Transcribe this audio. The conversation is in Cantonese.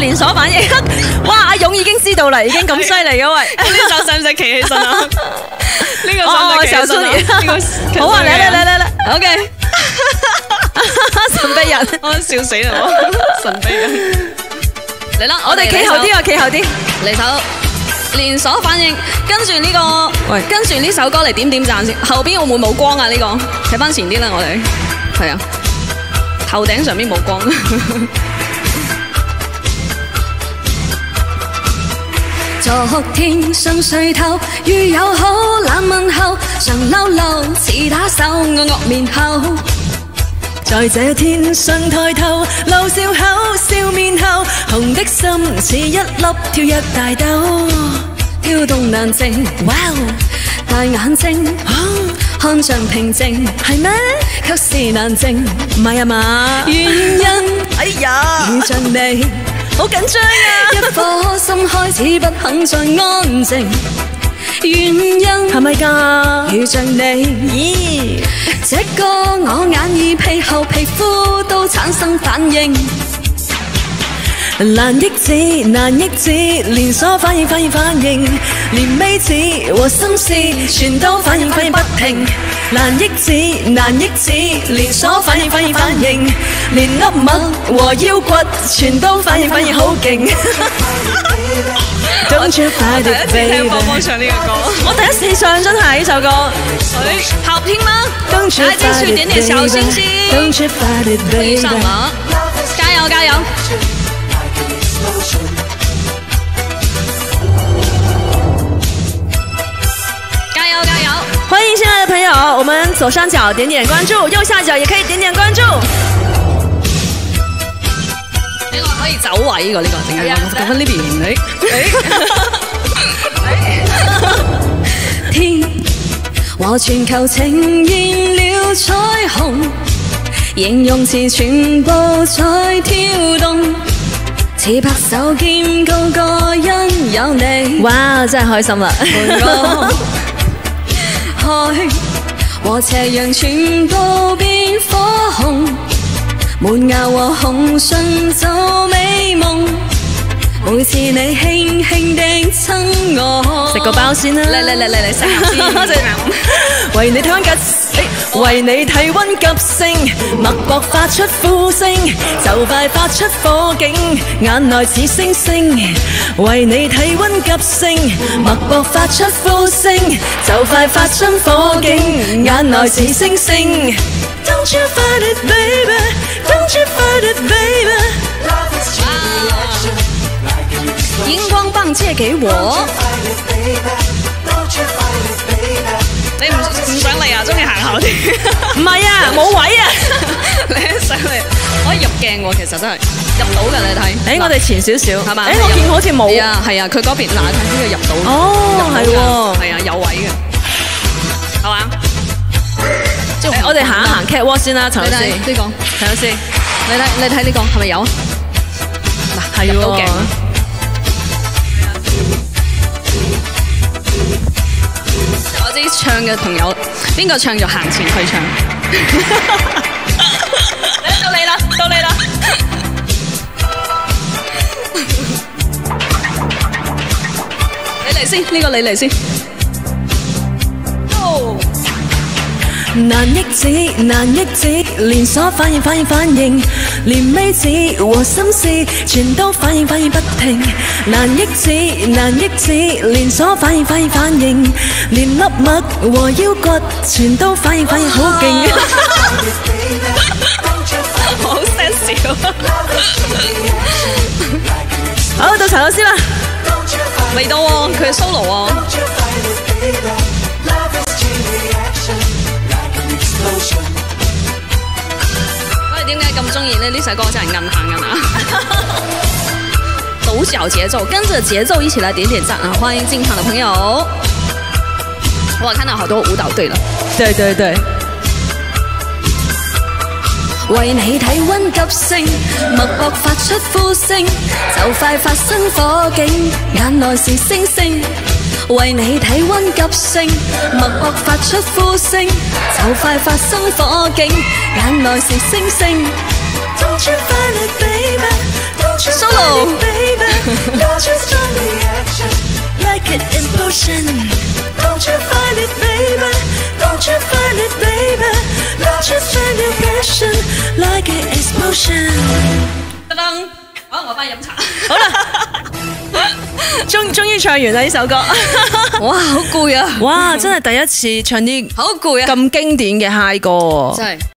連鎖反應。哇，阿勇已經知道啦，已經咁犀利嘅喂。 呢首使唔使企起身啊？呢個使唔使企起身啊？ 好啊，嚟 ，OK。神秘人， 我笑死啦！神秘人， 嚟啦，我哋企後啲啊，企後啲， 嚟首連鎖反應，跟住呢個，喂，跟住呢首歌嚟點讚先。後邊會唔會冇光啊？呢個睇翻前啲啦，我哋係啊，頭頂上邊冇光。 昨天想睡透，遇友好冷問候，常嬲嬲似打手我惡面後。在這天上抬頭，露笑口，笑面後，紅的心似一粒跳躍大豆，跳動難靜。哇！大眼睛，看像平靜，係咩？卻是難靜，唔係啊嘛？原因，哎呀，遇着你，好緊張啊！一顆心開始不肯再安靜。原因係咪㗎？遇着你，咦？這個我眼耳鼻後皮膚都產生反應，難抑制，難抑制，連鎖反應，連尾字和心思全都反應不停，難抑制，難抑制，連鎖反應，連粒脈和腰骨全都反應好勁。Don't you fight it, baby。 聽芳芳唱呢個歌， 我第一次唱真係呢首歌， 好聽嗎？ 來繼續點點小星星，可以上了，加油加油！加油加油！ 歡迎新來的朋友，我們左上角點點關注，右下角也可以點點關注。 呢個可以走位呢個定係講翻呢邊你？ 天和全球呈現了彩虹，形容詞全部在跳動，似拍手兼高歌因有你。 哇，真係開心啦！ 海和斜陽全部變火紅，滿牙和紅唇就美夢。每次你輕輕地親我， 食個包先啦！ 嚟食下先。 為你體溫急，為你體溫急升，脈搏發出呼聲，就快發出火警，眼內似星星。為你體溫急升，脈搏發出呼聲，就快發出火警，眼內似星星。Don't you fight it, baby, don't you fight it, baby。 熒光棒借給我。你唔上嚟啊？中意行後啲？ 唔係啊，冇位啊！ 你上嚟可以入鏡喎，其實真係入到㗎，你睇。 我哋前少少係嘛？ 我見好似冇。 係啊，佢嗰邊嗱睇呢個入到。 哦，係喎， 係啊，有位嘅，係嘛？ 我哋行一行 catwalk 先啦，陳老師。 呢個， 陳老師， 你睇呢個係咪有啊？ 嗱，係喎。 我知唱嘅朋友，邊個唱就行前去唱。到你啦，到你啦！你嚟先，呢個你嚟先。 難抑制，難抑制，連鎖反應，連尾字和心思全都反應不停，難抑制，難抑制，連鎖反應，連粒脈和腰骨全都反應好勁。 好聲笑。 好，到陳老師啦， 未到喎，佢係 solo 喎。點解咁中意呢？呢首歌真係硬行啊！抖腳節奏，跟着節奏一起來點點讚啊！歡迎進場的朋友。我看到好多舞蹈隊了。 對對對。 為你體溫急升，脈搏發出呼聲，就快發生火警，眼內是星星。為你體溫急升，脈搏發出呼聲，就快發生火警，眼內是星星。Don't you fight it, baby, don't you fight it, baby. Don't you find the action like an impulsion? Don't you find it, baby? Don't you find it, baby? Don't you find your passion like an explosion? 噔噔，好，我翻去飲茶。 好啦，終於唱完啦呢首歌。 哇，好攰啊！ 哇，真係第一次唱啲好攰啊， 咁經典嘅 high 歌喎。 真係。